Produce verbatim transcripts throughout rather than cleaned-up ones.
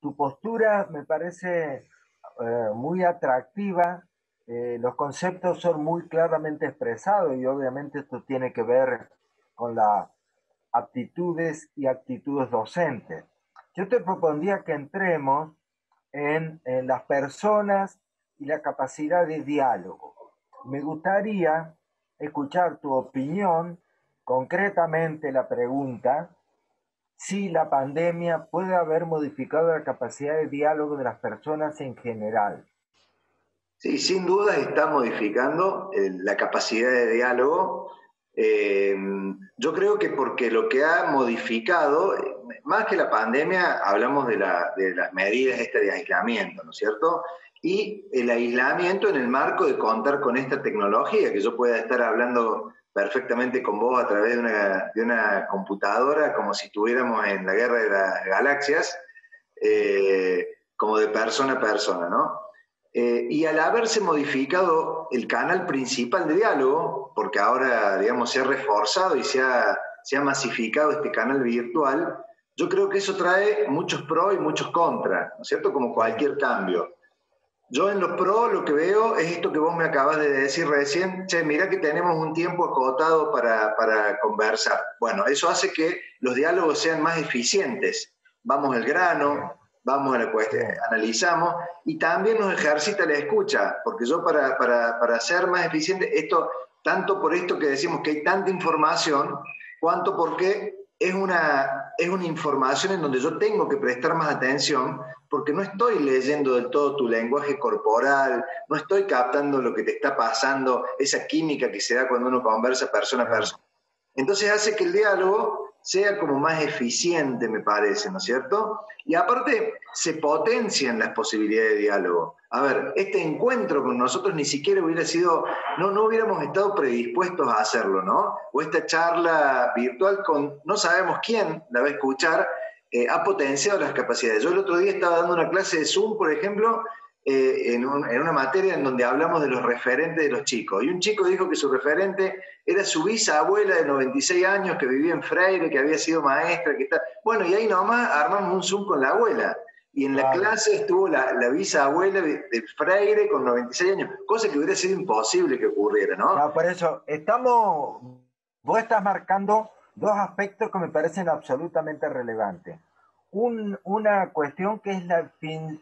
tu postura me parece eh, muy atractiva. Eh, los conceptos son muy claramente expresados y obviamente esto tiene que ver con las aptitudes y actitudes docentes. Yo te propondría que entremos en, en las personas y la capacidad de diálogo. Me gustaría escuchar tu opinión, concretamente la pregunta, si la pandemia puede haber modificado la capacidad de diálogo de las personas en general. Sí, sin duda está modificando eh, la capacidad de diálogo. Eh, yo creo que porque lo que ha modificado, eh, más que la pandemia, hablamos de, la, de las medidas este de aislamiento, ¿no es cierto? Y el aislamiento en el marco de contar con esta tecnología, que yo pueda estar hablando perfectamente con vos a través de una, de una computadora, como si estuviéramos en la guerra de las galaxias, eh, como de persona a persona, ¿no? Eh, y al haberse modificado el canal principal de diálogo, porque ahora, digamos, se ha reforzado y se ha, se ha masificado este canal virtual, yo creo que eso trae muchos pros y muchos contras, ¿no es cierto? Como cualquier cambio. Yo en los pros lo que veo es esto que vos me acabas de decir recién, che, mirá que tenemos un tiempo acotado para, para conversar. Bueno, eso hace que los diálogos sean más eficientes. Vamos al grano, vamos a la cuestión, analizamos y también nos ejercita la escucha, porque yo para, para, para ser más eficiente, esto, tanto por esto que decimos que hay tanta información, cuanto porque es una, es una información en donde yo tengo que prestar más atención, porque no estoy leyendo del todo tu lenguaje corporal, no estoy captando lo que te está pasando, esa química que se da cuando uno conversa persona a persona. Entonces hace que el diálogo sea como más eficiente, me parece, ¿no es cierto? Y aparte, se potencian las posibilidades de diálogo. A ver, este encuentro con nosotros ni siquiera hubiera sido, no, no hubiéramos estado predispuestos a hacerlo, ¿no? O esta charla virtual con no sabemos quién la va a escuchar, eh, ha potenciado las capacidades. Yo el otro día estaba dando una clase de Zoom, por ejemplo, eh, en, un, en una materia en donde hablamos de los referentes de los chicos. Y un chico dijo que su referente era su bisabuela de noventa y seis años que vivía en Freire, que había sido maestra, que está... Bueno, y ahí nomás armamos un Zoom con la abuela. Y en la claro. clase estuvo la, la bisabuela de, de Freire con noventa y seis años, cosa que hubiera sido imposible que ocurriera, ¿no? No, por eso, estamos... Vos estás marcando dos aspectos que me parecen absolutamente relevantes. Un, una cuestión que es la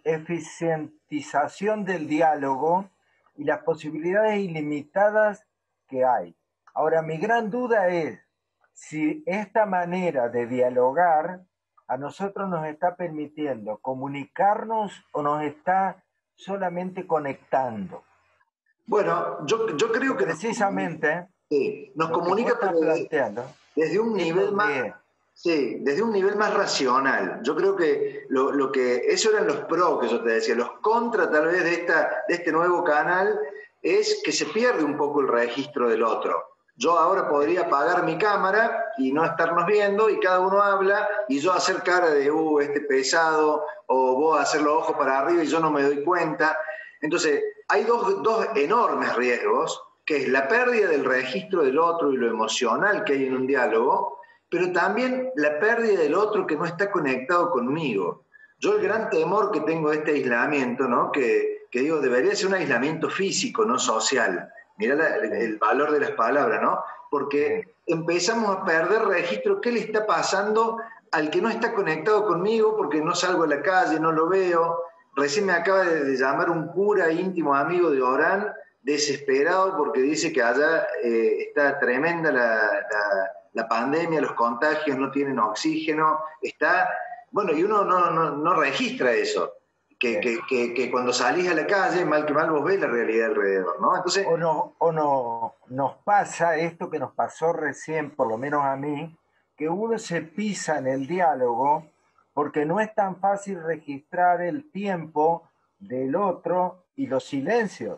eficientización del diálogo y las posibilidades ilimitadas que hay. Ahora, mi gran duda es si esta manera de dialogar a nosotros nos está permitiendo comunicarnos o nos está solamente conectando. Bueno, yo, yo creo que precisamente nos, sí, nos lo comunica que vos estás planteando desde un nivel más... Sí, desde un nivel más racional. Yo creo que lo, lo que eso eran los pros que yo te decía. Los contra tal vez de, esta, de este nuevo canal es que se pierde un poco el registro del otro. Yo ahora podría apagar mi cámara y no estarnos viendo y cada uno habla y yo hacer cara de, uh, este pesado, o vos hacer los ojos para arriba y yo no me doy cuenta. Entonces, hay dos, dos enormes riesgos, que es la pérdida del registro del otro y lo emocional que hay en un diálogo, pero también la pérdida del otro que no está conectado conmigo. Yo el gran temor que tengo de este aislamiento, ¿no? que, que digo, debería ser un aislamiento físico, no social. Mirá la, el, el valor de las palabras, ¿no? Porque empezamos a perder registro. ¿Qué le está pasando al que no está conectado conmigo porque no salgo a la calle, no lo veo? Recién me acaba de, de llamar un cura íntimo amigo de Orán, desesperado porque dice que allá eh, está tremenda la... la la pandemia, los contagios, no tienen oxígeno, está... Bueno, y uno no, no, no registra eso, que, que, que, que cuando salís a la calle, mal que mal vos ves la realidad alrededor, ¿no? Entonces... O, no, o no, nos pasa esto que nos pasó recién, por lo menos a mí, que uno se pisa en el diálogo porque no es tan fácil registrar el tiempo del otro y los silencios.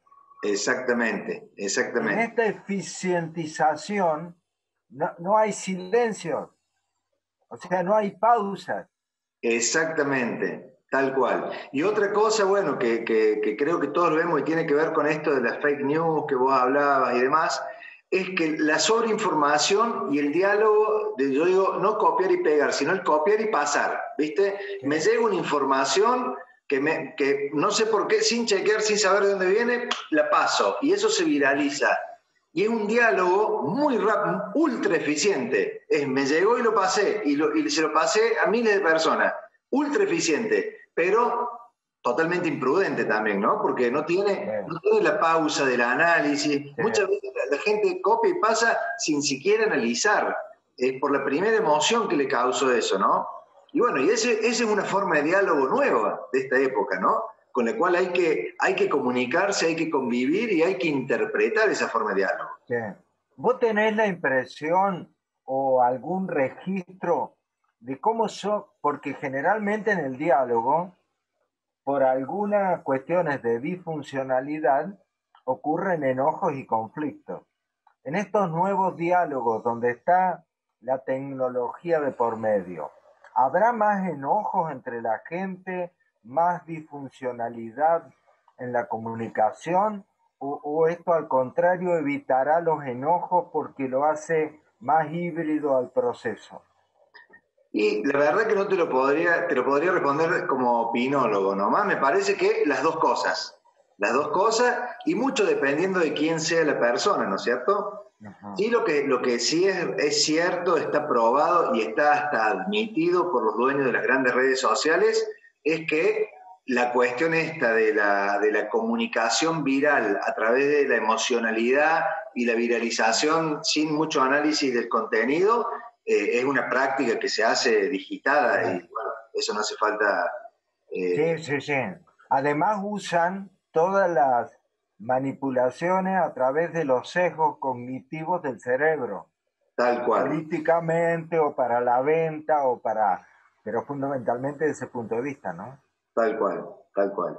Exactamente, exactamente. En esta eficientización no, no hay silencio, o sea, no hay pausas. Exactamente, tal cual. Y otra cosa, bueno, que, que, que creo que todos vemos y tiene que ver con esto de las fake news que vos hablabas y demás, es que la sobreinformación y el diálogo, de, yo digo, no copiar y pegar, sino el copiar y pasar, ¿viste? Sí. Me llega una información que, me, que no sé por qué, sin chequear, sin saber de dónde viene, la paso, y eso se viraliza. Y es un diálogo muy rápido, ultra eficiente. Es, me llegó y lo pasé, y, lo, y se lo pasé a miles de personas. Ultra eficiente, pero totalmente imprudente también, ¿no? Porque no tiene, no tiene la pausa del análisis. Sí. Muchas veces la, la gente copia y pasa sin siquiera analizar, eh, por la primera emoción que le causó eso, ¿no? Y bueno, y esa ese es una forma de diálogo nueva de esta época, ¿no? Con la cual hay que, hay que comunicarse, hay que convivir y hay que interpretar esa forma de diálogo. Sí. ¿Vos tenés la impresión o algún registro de cómo son? Porque generalmente en el diálogo, por algunas cuestiones de disfuncionalidad, ocurren enojos y conflictos. En estos nuevos diálogos donde está la tecnología de por medio, ¿habrá más enojos entre la gente, más disfuncionalidad en la comunicación? ¿O, o esto al contrario evitará los enojos porque lo hace más híbrido al proceso? Y la verdad que no te lo podría, te lo podría responder como opinólogo nomás. Me parece que las dos cosas. Las dos cosas, y mucho dependiendo de quién sea la persona, ¿no es cierto? Uh-huh. Sí, lo que, lo que sí es, es cierto, está probado y está hasta admitido por los dueños de las grandes redes sociales, es que la cuestión esta de la, de la comunicación viral a través de la emocionalidad y la viralización sin mucho análisis del contenido, Eh, es una práctica que se hace digitada y bueno, eso no hace falta. Eh... Sí, sí, sí. Además usan todas las manipulaciones a través de los sesgos cognitivos del cerebro. Tal cual. Políticamente o para la venta o para, pero fundamentalmente desde ese punto de vista, ¿no? Tal cual, tal cual.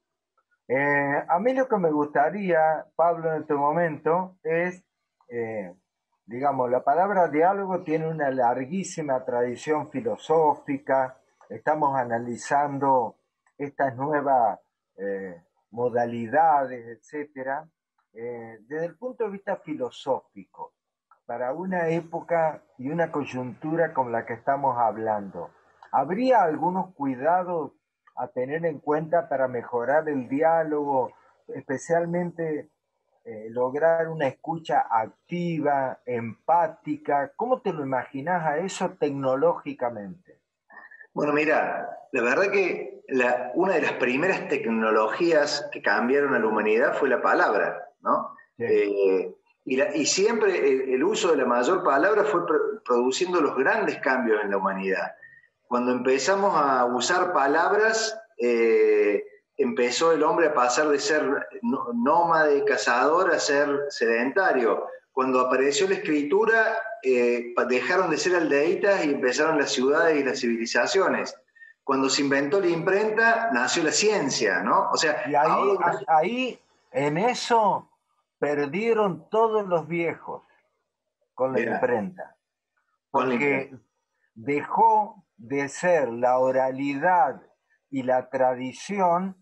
Eh, a mí lo que me gustaría, Pablo, en este momento es... Eh, digamos, la palabra diálogo tiene una larguísima tradición filosófica. Estamos analizando estas nuevas eh, modalidades, etcétera, eh, desde el punto de vista filosófico, para una época y una coyuntura con la que estamos hablando. ¿Habría algunos cuidados a tener en cuenta para mejorar el diálogo, especialmente Eh, lograr una escucha activa, empática? ¿Cómo te lo imaginas a eso tecnológicamente? Bueno, mira, la verdad que la, una de las primeras tecnologías que cambiaron a la humanidad fue la palabra, ¿no? Sí. Eh, y, la, y siempre el, el uso de la mayor palabra fue pro, produciendo los grandes cambios en la humanidad. Cuando empezamos a usar palabras, eh, empezó el hombre a pasar de ser nómade, cazador, a ser sedentario. Cuando apareció la escritura, eh, dejaron de ser aldeitas y empezaron las ciudades y las civilizaciones. Cuando se inventó la imprenta, nació la ciencia, ¿no? O sea, y ahí, ahora... ahí en eso perdieron todos los viejos con la Mira, imprenta. Porque con la... dejó de ser la oralidad y la tradición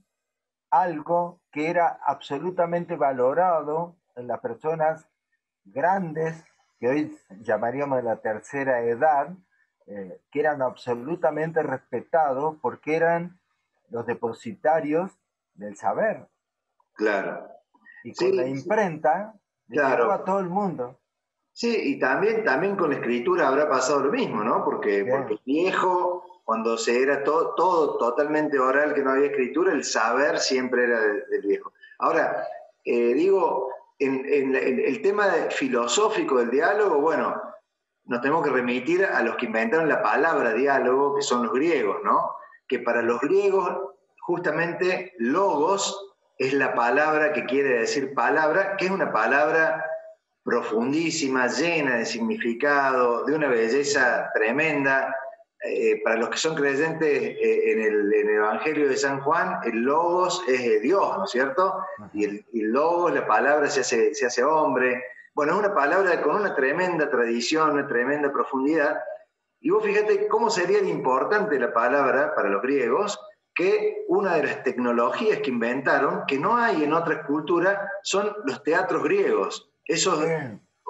algo que era absolutamente valorado en las personas grandes, que hoy llamaríamos de la tercera edad, eh, que eran absolutamente respetados porque eran los depositarios del saber. Claro. Y con sí, la imprenta le claro. llegó a todo el mundo. Sí, y también, también con la escritura habrá pasado lo mismo, ¿no? Porque, porque el viejo, cuando se era todo, todo totalmente oral, que no había escritura, el saber siempre era del, del viejo. Ahora, eh, digo, en, en, en el tema de, filosófico del diálogo, bueno, nos tenemos que remitir a los que inventaron la palabra diálogo, que son los griegos, ¿no? Que para los griegos, justamente, logos es la palabra que quiere decir palabra, que es una palabra profundísima, llena de significado, de una belleza tremenda. Eh, para los que son creyentes eh, en, el, en el Evangelio de San Juan, el Logos es de Dios, ¿no es cierto? Y el, el Logos, la palabra, se hace, se hace hombre. Bueno, es una palabra con una tremenda tradición, una tremenda profundidad. Y vos fíjate cómo sería de importante la palabra para los griegos, que una de las tecnologías que inventaron, que no hay en otras culturas, son los teatros griegos. Esos,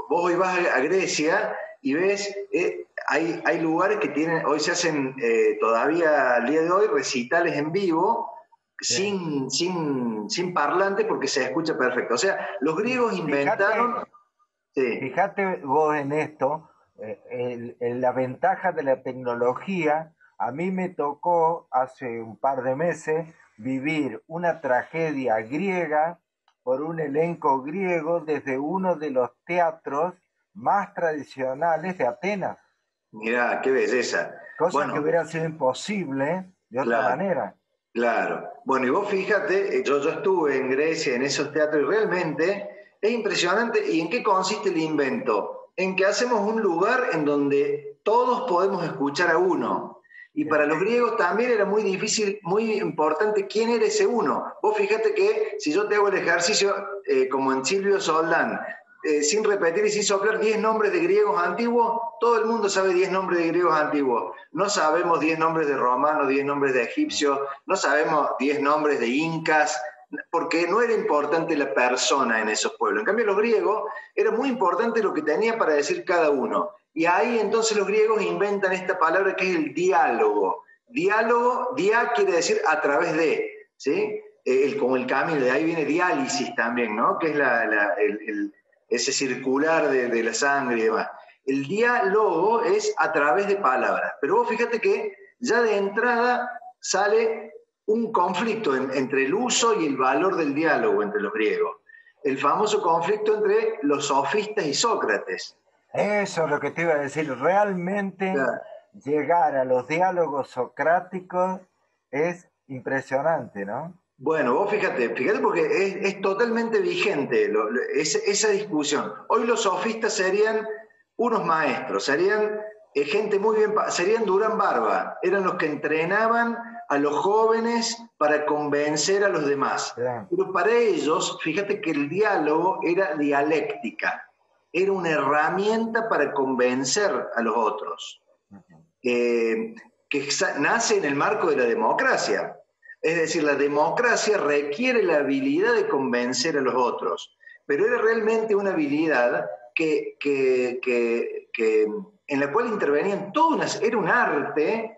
vos hoy vas a Grecia y ves, eh, hay, hay lugares que tienen, hoy se hacen eh, todavía al día de hoy recitales en vivo, sí. sin, sin, sin parlante porque se escucha perfecto. O sea, los griegos inventaron... Fíjate, sí. Fíjate vos en esto, eh, el, el, la ventaja de la tecnología. A mí me tocó hace un par de meses vivir una tragedia griega por un elenco griego desde uno de los teatros más tradicionales de Atenas. Mirá, qué belleza. Cosa bueno, que hubiera sido imposible de otra claro, manera. Claro. Bueno, y vos fíjate, yo, yo estuve en Grecia en esos teatros y realmente es impresionante. ¿Y en qué consiste el invento? En que hacemos un lugar en donde todos podemos escuchar a uno. Y para los griegos también era muy difícil, muy importante quién era ese uno. Vos fíjate que si yo te hago el ejercicio, eh, como en Silvio Soldán, eh, sin repetir y sin soplar diez nombres de griegos antiguos, todo el mundo sabe diez nombres de griegos antiguos. No sabemos diez nombres de romanos, diez nombres de egipcios, no sabemos diez nombres de incas, porque no era importante la persona en esos pueblos. En cambio, los griegos era muy importante lo que tenía para decir cada uno. Y ahí entonces los griegos inventan esta palabra que es el diálogo. Diálogo, dia quiere decir a través de, ¿sí? El, como el camino, de ahí viene diálisis también, ¿no? Que es la, la, el, el, ese circular de, de la sangre y demás. El diálogo es a través de palabras. Pero vos fíjate que ya de entrada sale un conflicto en, entre el uso y el valor del diálogo entre los griegos. El famoso conflicto entre los sofistas y Sócrates. Eso es lo que te iba a decir. Realmente claro. Llegar a los diálogos socráticos es impresionante, ¿no? Bueno, vos fíjate, fíjate porque es, es totalmente vigente lo, lo, es, esa discusión. Hoy los sofistas serían unos maestros, serían eh, gente muy bien, serían Durán Barba, eran los que entrenaban a los jóvenes para convencer a los demás. Yeah. Pero para ellos, fíjate que el diálogo era dialéctica, era una herramienta para convencer a los otros, uh-huh. eh, que nace en el marco de la democracia. Es decir, la democracia requiere la habilidad de convencer a los otros, pero era realmente una habilidad que, que, que, que, en la cual intervenían todas, era un arte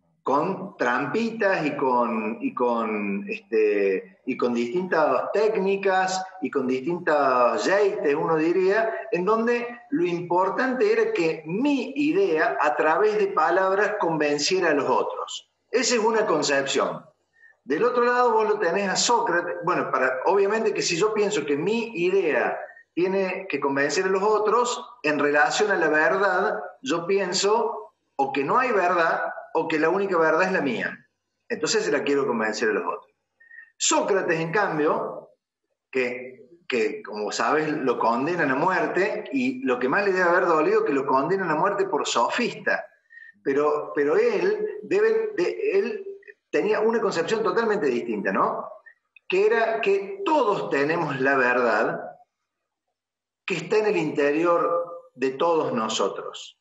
con trampitas y con, y con, este, y con distintas técnicas y con distintos jeites, uno diría, en donde lo importante era que mi idea, a través de palabras, convenciera a los otros. Esa es una concepción. Del otro lado vos lo tenés a Sócrates, bueno, para, obviamente que si yo pienso que mi idea tiene que convencer a los otros, en relación a la verdad, yo pienso o que no hay verdad o que la única verdad es la mía. Entonces se la quiero convencer a los otros. Sócrates, en cambio, que, que como sabes lo condenan a muerte, y lo que más le debe haber dolido que lo condenan a muerte por sofista, pero, pero él, debe, de, él tenía una concepción totalmente distinta, ¿no? Que era que todos tenemos la verdad que está en el interior de todos nosotros.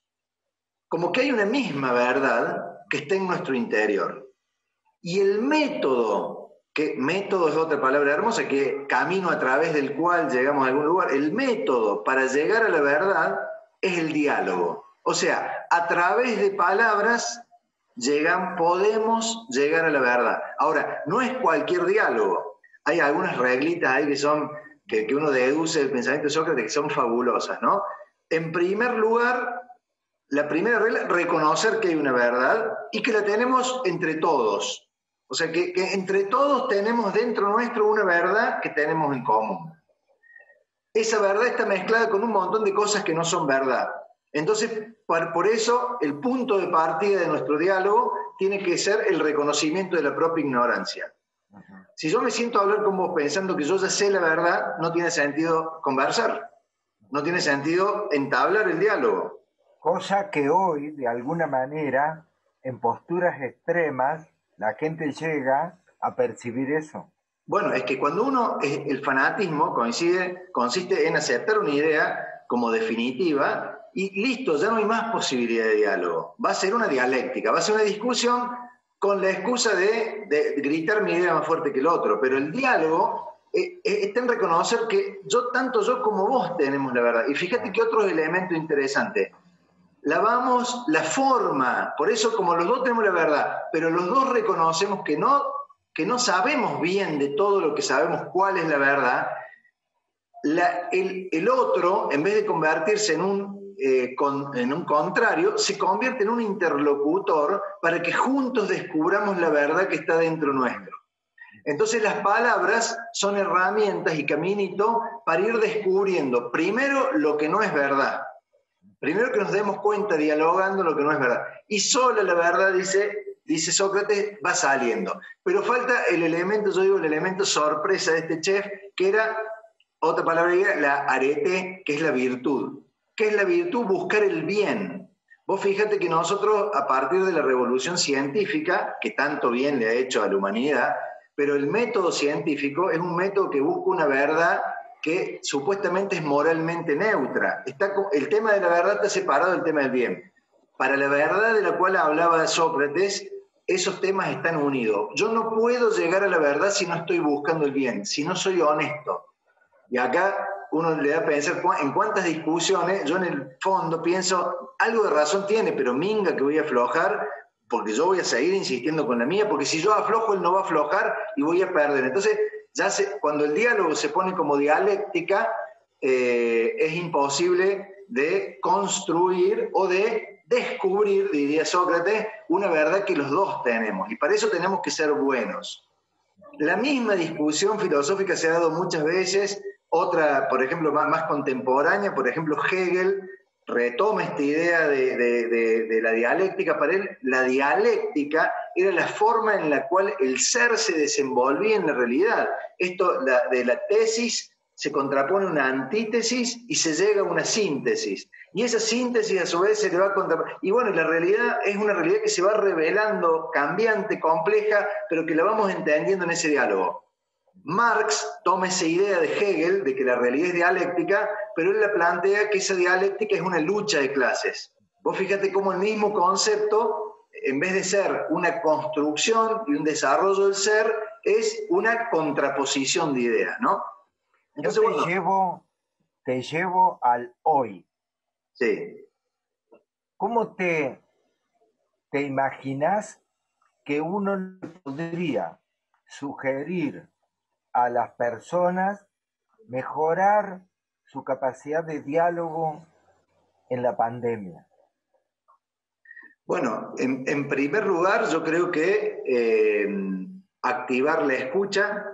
Como que hay una misma verdad que está en nuestro interior. Y el método, que método es otra palabra hermosa, que camino a través del cual llegamos a algún lugar, el método para llegar a la verdad es el diálogo. O sea, a través de palabras llegan, podemos llegar a la verdad. Ahora, no es cualquier diálogo. Hay algunas reglitas ahí que son, que, que uno deduce del pensamiento de Sócrates que son fabulosas, ¿no? En primer lugar, la primera regla, reconocer que hay una verdad y que la tenemos entre todos. O sea, que, que entre todos tenemos dentro nuestro una verdad que tenemos en común. Esa verdad está mezclada con un montón de cosas que no son verdad. Entonces, por, por eso, el punto de partida de nuestro diálogo tiene que ser el reconocimiento de la propia ignorancia. Uh-huh. Si yo me siento a hablar con vos pensando que yo ya sé la verdad, no tiene sentido conversar. No tiene sentido entablar el diálogo. Cosa que hoy, de alguna manera, en posturas extremas, la gente llega a percibir eso. Bueno, es que cuando uno, el fanatismo coincide, consiste en aceptar una idea como definitiva y listo, ya no hay más posibilidad de diálogo. Va a ser una dialéctica, va a ser una discusión con la excusa de, de gritar mi idea más fuerte que el otro, pero el diálogo eh, está en reconocer que yo, tanto yo como vos tenemos la verdad. Y fíjate que otro elemento interesante, lavamos la forma, por eso como los dos tenemos la verdad, pero los dos reconocemos que no, que no sabemos bien de todo lo que sabemos cuál es la verdad, la, el, el otro, en vez de convertirse en un, eh, con, en un contrario, se convierte en un interlocutor para que juntos descubramos la verdad que está dentro nuestro. Entonces las palabras son herramientas y caminito para ir descubriendo primero lo que no es verdad. Primero que nos demos cuenta dialogando lo que no es verdad. Y sola la verdad, dice, dice Sócrates, va saliendo. Pero falta el elemento, yo digo el elemento sorpresa de este chef, que era, otra palabra, la arete, que es la virtud. ¿Qué es la virtud? Buscar el bien. Vos fíjate que nosotros, a partir de la revolución científica, que tanto bien le ha hecho a la humanidad, pero el método científico es un método que busca una verdad que supuestamente es moralmente neutra. Está, el tema de la verdad está separado del tema del bien. Para la verdad de la cual hablaba Sócrates, esos temas están unidos. Yo no puedo llegar a la verdad si no estoy buscando el bien, si no soy honesto. Y acá uno le da a pensar en cuántas discusiones, yo en el fondo pienso, algo de razón tiene, pero minga que voy a aflojar, porque yo voy a seguir insistiendo con la mía, porque si yo aflojo, él no va a aflojar y voy a perder. Entonces, ya se, cuando el diálogo se pone como dialéctica, eh, es imposible de construir o de descubrir, diría Sócrates, una verdad que los dos tenemos. Y para eso tenemos que ser buenos. La misma discusión filosófica se ha dado muchas veces, otra, por ejemplo, más, más contemporánea, por ejemplo, Hegel retoma esta idea de, de, de, de la dialéctica. Para él, la dialéctica era la forma en la cual el ser se desenvolvía en la realidad. Esto la, de la tesis se contrapone una antítesis y se llega a una síntesis. Y esa síntesis a su vez se le va a contraponer. Y bueno, la realidad es una realidad que se va revelando, cambiante, compleja, pero que la vamos entendiendo en ese diálogo. Marx toma esa idea de Hegel, de que la realidad es dialéctica, pero él la plantea que esa dialéctica es una lucha de clases. Vos fíjate cómo el mismo concepto, en vez de ser una construcción y un desarrollo del ser, es una contraposición de ideas, ¿no? Entonces, Yo te, bueno, llevo, te llevo al hoy. Sí. ¿Cómo te, te imaginas que uno podría sugerir a las personas mejorar su capacidad de diálogo en la pandemia? Bueno, en, en primer lugar, yo creo que eh, activar la escucha,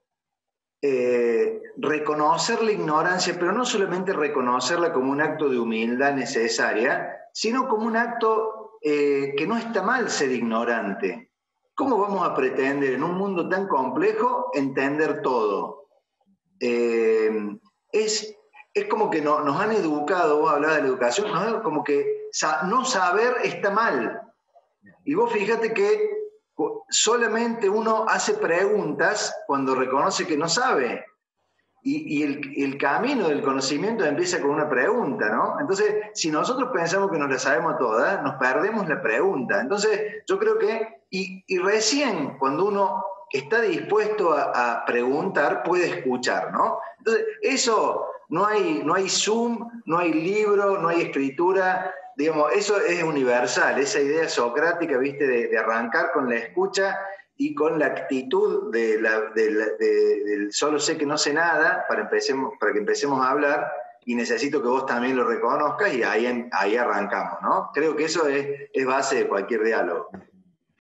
eh, reconocer la ignorancia, pero no solamente reconocerla como un acto de humildad necesaria, sino como un acto eh, que no está mal ser ignorante. ¿Cómo vamos a pretender en un mundo tan complejo entender todo? Eh, es, es como que no, nos han educado, vos hablabas de la educación, ¿no? Como que sa no saber está mal. Y vos fíjate que solamente uno hace preguntas cuando reconoce que no sabe. Y, y el, el camino del conocimiento empieza con una pregunta, ¿no? Entonces, si nosotros pensamos que nos la sabemos todas, nos perdemos la pregunta. Entonces, yo creo que, y, y recién cuando uno está dispuesto a, a preguntar, puede escuchar, ¿no? Entonces, eso, no hay, no hay Zoom, no hay libro, no hay escritura, digamos, eso es universal, esa idea socrática, ¿viste?, de, de arrancar con la escucha y con la actitud de la, de la, de, del solo sé que no sé nada, para, empecemos, para que empecemos a hablar, y necesito que vos también lo reconozcas, y ahí, ahí arrancamos, ¿no? Creo que eso es, es base de cualquier diálogo.